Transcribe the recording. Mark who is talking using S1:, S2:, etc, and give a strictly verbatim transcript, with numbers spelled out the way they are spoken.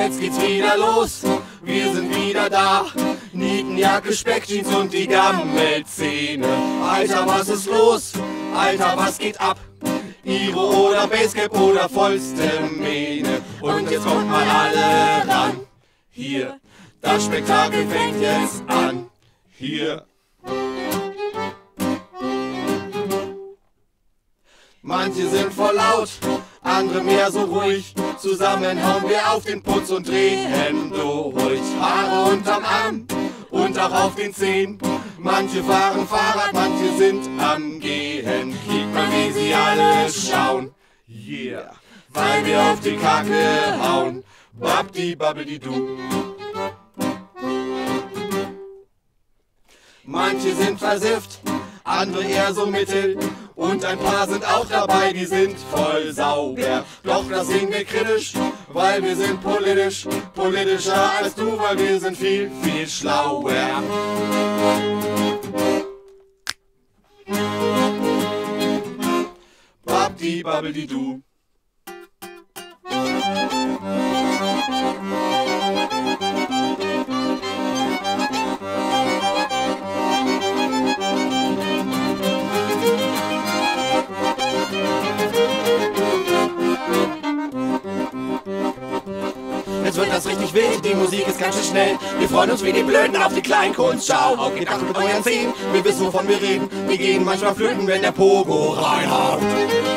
S1: jetzt geht's wieder los. Wir sind wieder da. Nietenjacke, Speckjeans und die Gammelzähne. Alter, was ist los? Alter, was geht ab? Iro oder Basecap oder vollste Mähne. Und jetzt kommt mal alle ran. Hier, das Spektakel fängt jetzt an. Hier. Manche sind voll laut, andere mehr so ruhig. Zusammen hauen wir auf den Putz und drehen durch. Haare unterm Arm und auch auf den Zehen. Manche fahren Fahrrad, manche sind am Gehen. Kick mal, wie sie alle schauen. Yeah, weil wir auf die Kacke hauen. Babdi, babbidi, du. Manche sind versifft, andere eher so mittel. Und ein paar sind auch dabei, die sind voll sauber. Doch das sehen wir kritisch, weil wir sind politisch. Politischer als du, weil wir sind viel, viel schlauer. Babdi, babbidi, du. Jetzt wird das richtig wild, die Musik ist ganz schön schnell. Wir freuen uns wie die Blöden auf die Kleinkunst. Schau, auf gedacht mit euren Zehen, wir wissen wovon wir reden. Wir gehen manchmal flöten, wenn der Pogo reinhaut.